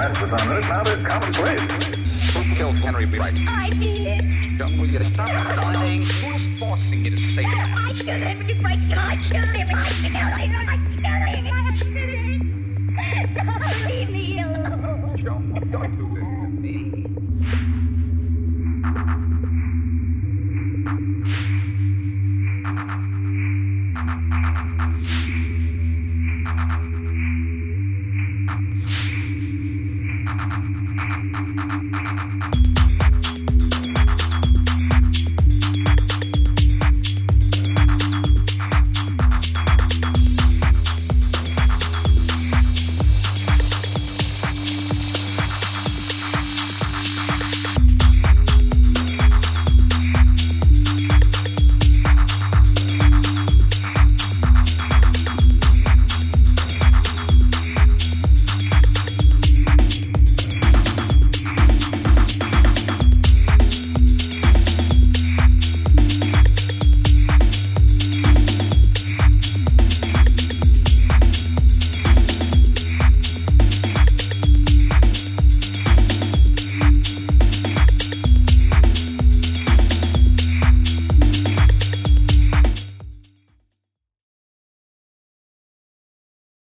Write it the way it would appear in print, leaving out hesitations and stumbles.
for some minutes. Now they're commonplace. Who killed Henry Bright? I did. Don't will you stop lying? Who's forcing you to say that? I killed Henry Bright. I killed him. I killed him. I killed him. Leave me alone. Don't do